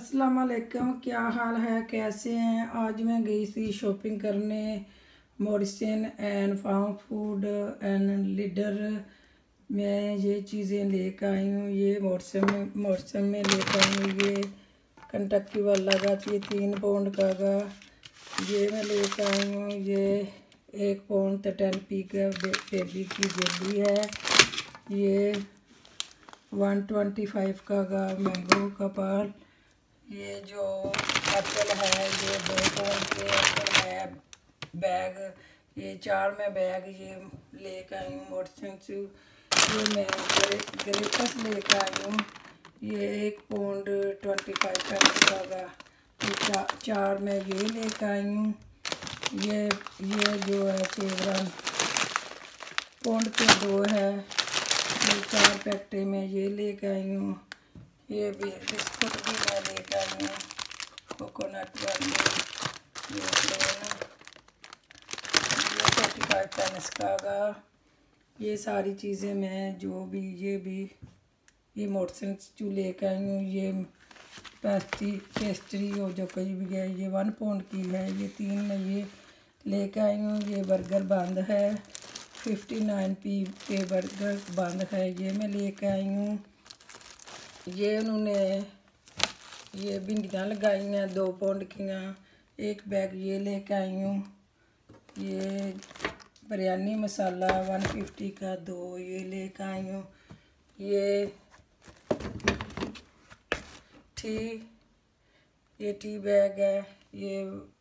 अस्सलाम वालेकुम, क्या हाल है, कैसे हैं। आज मैं गई थी शॉपिंग करने Morrison and Farm Food and Lidl. मैं ये चीज़ें लेकर आई हूँ। ये मॉरिसन में लेकर आई हूँ। ये कंटकी वाला का, ये 3 पाउंड का ये मैं लेकर आई हूँ। ये 1 पाउंड 10p का बेबी की जेली है। ये 125 का मैंगो का पाल। ये जो एप्पल है, ये 2 पाउंड के एप्पल है बैग। ये 4 में बैग ये लेकर आई हूँ मोरिसन से। ये मैं ग्रेप्स लेकर आई हूँ। ये 1 पाउंड 25 का ये 4 में ये लेकर आई हूँ। ये जो है 6 पाउंड के 2 है। ये 4 पैकेटे में ये लेकर आई हूँ। ये भी बिस्कुट भी मैं लेकर आई हूँ, कोकोनट वाली। ये प्लेन, ये 45 पेंस का ये सारी चीज़ें मैं जो भी ये मोरिसन जो लेकर आई हूँ। ये पेस्ट्री हो जो कोई भी है, ये 1 पाउंड की है। ये 3 में ये लेकर आई हूँ। ये बर्गर बंद है, 59p के बर्गर बंद है, ये मैं लेकर आई हूँ। ये उन्होंने ये भिंडियाँ लगाई हैं 2 पाउंड की। 1 बैग ये लेकर आई हूँ। ये बिरयानी मसाला 150 का 2 ये लेकर आई हूँ। ये टी बैग है, ये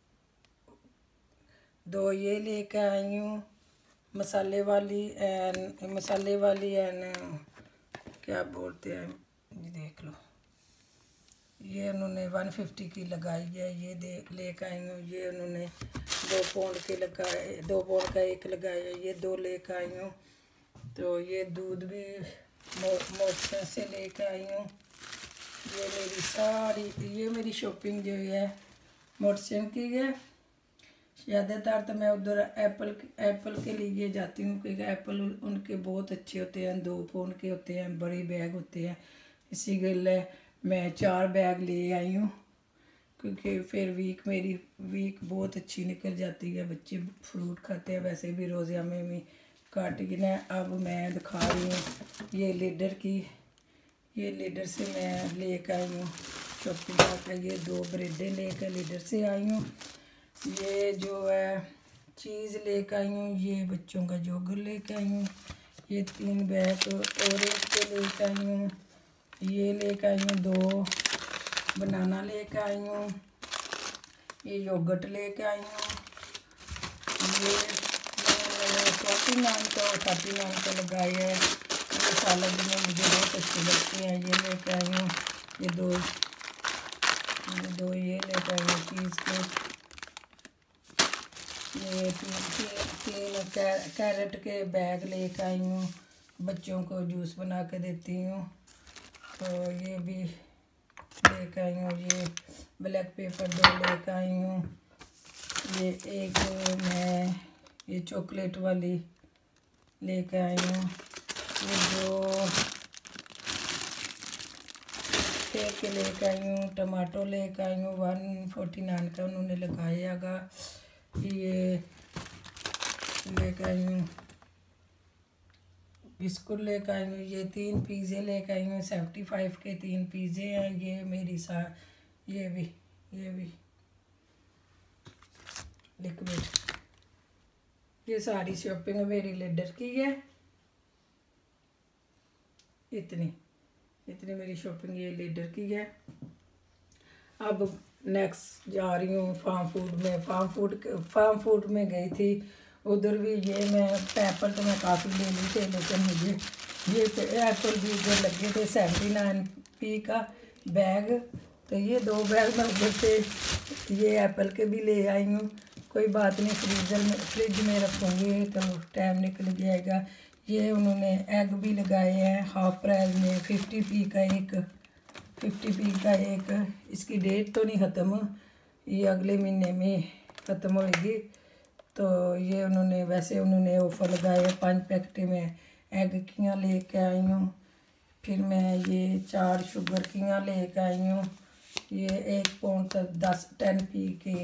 2 ये लेकर आई हूँ। मसाले वाली एन क्या बोलते हैं, ये देख लो। ये उन्होंने 150 की लगाई है, ये लेकर आई हूँ। ये उन्होंने 2 पाउंड के लगाए, 2 पाउंड का 1 लगाया, ये 2 लेकर आई हूँ। तो ये दूध भी मोरिसन से लेकर आई हूँ। ये मेरी शॉपिंग जो है मोरिसन की है। ज़्यादातर तो मैं उधर एप्पल के लिए जाती हूँ, क्योंकि एप्पल उनके बहुत अच्छे होते हैं, 2 पाउंड के होते हैं, बड़े बैग होते हैं। इसी गल मैं 4 बैग ले आई हूँ, क्योंकि फिर मेरी वीक बहुत अच्छी निकल जाती है। बच्चे फ्रूट खाते हैं, वैसे भी रोज़ा में भी काट गिना। अब मैं दिखा रही हूँ ये लीडर की। ये लीडर से मैं लेकर आई हूँ शॉपिंग करके। ये 2 ब्रेडें लेकर लीडर से आई हूँ। ये जो है चीज़ लेकर आई हूँ। ये बच्चों का जोगर लेकर आई हूँ। ये 3 बैग ऑरेंज के लेकर आई हूँ। ये लेकर आई हूँ 2 बनाना लेकर आई हूँ। ये योगर्ट लेकर आई हूँ। ये 29 का 39 का लगाई है। ये सालन में मुझे बहुत अच्छे लगते हैं, ये लेकर आई हूँ। ये दो ये लेकर आई हूँ चीज़ के। ये 3 कैरेट के बैग लेकर आई हूँ, बच्चों को जूस बना के देती हूँ। तो ये भी लेकर आई हूँ। ये ब्लैक पेपर 2 लेकर आई हूँ। ये एक मैं ये चॉकलेट वाली लेकर आई हूँ। ये 2 केक लेकर आई हूँ। टमाटो लेकर आई हूँ, 149 का उन्होंने लगायागा। ये लेकर आई हूँ बिस्कुट लेकर आई हूँ। ये 3 पिज़्ज़े लेकर आई हूँ, 75 के 3 पिज़्ज़े हैं। ये मेरी ये भी लिक्विड। ये सारी शॉपिंग मेरी लीडर की है। इतनी मेरी शॉपिंग ये लीडर की है। अब नेक्स्ट जा रही हूँ फार्म फूड में। फार्म फूड में गई थी, उधर भी ये मैं एप्पल तो मैं काफ़ी ले ली थे, लेकिन मुझे ये एप्पल भी उधर लगे थे 79p का बैग। तो ये 2 बैग मैं उधर से ये एप्पल के भी ले आई हूँ। कोई बात नहीं, फ्रिज में रखूँगी तो टाइम निकल जाएगा। ये उन्होंने एग भी लगाए हैं हाफ प्राइस में, 50p का एक। इसकी डेट तो नहीं ख़त्म, ये अगले महीने में ख़त्म होएगी। तो ये उन्होंने ऑफ़र लगाए। 5 पैकेट में एग की लेके आई हूँ। फिर मैं ये 4 शुगर की लेके आई हूँ। ये 1 पाउंड तक 10p के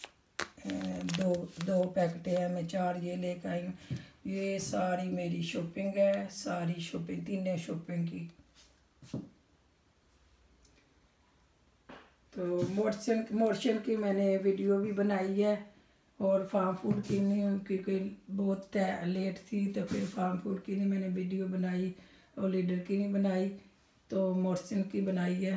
दो पैकेटें हैं, मैं 4 ये लेकर आई हूँ। ये सारी मेरी शॉपिंग है, सारी शॉपिंग 3 शॉपिंग की। तो मोर्शन की मैंने वीडियो भी बनाई है और फार्म फूड की नहीं, क्योंकि बहुत लेट थी तो फिर फार्म फूड की नहीं मैंने वीडियो बनाई और लीडर की नहीं बनाई, तो मोर्शन की बनाई है।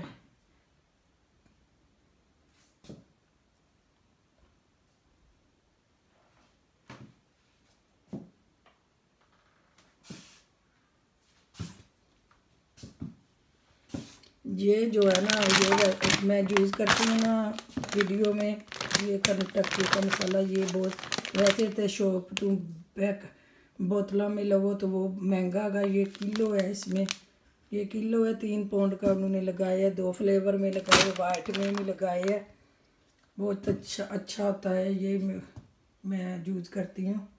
ये जो है ना, ये मैं यूज़ करती हूँ ना वीडियो में, ये कर्नाटक का मसाला। ये बहुत वैसे तो शॉप तुम पैक बोतलों में लो तो वो महंगा का, ये किलो है, इसमें ये किलो है 3 पाउंड का उन्होंने लगाया है। 2 फ्लेवर में लगाए, वाइट में भी लगाए है। बहुत अच्छा होता है, ये मैं यूज़ करती हूँ।